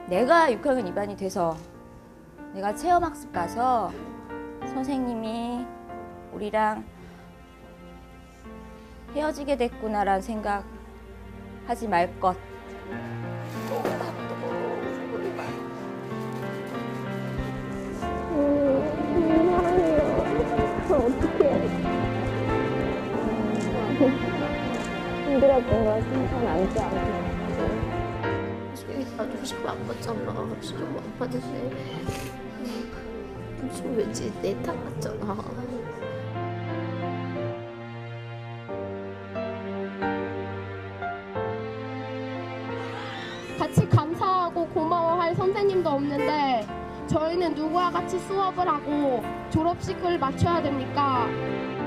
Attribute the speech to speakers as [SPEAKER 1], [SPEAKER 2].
[SPEAKER 1] 내가 6학년 2반이 돼서 내가 체험학습 가서 선생님이 우리랑 헤어지게 됐구나라는 생각 하지 말 것.
[SPEAKER 2] 어떡해. 힘들었던 거 생각 남지 않고.
[SPEAKER 3] 나도 시험 안 봤잖아. 시험 안 봤는데 지금 왠지 내 탓 같잖아.
[SPEAKER 4] 같이 감사하고 고마워할 선생님도 없는데 저희는 누구와 같이 수업을 하고 졸업식을 마쳐야 됩니까?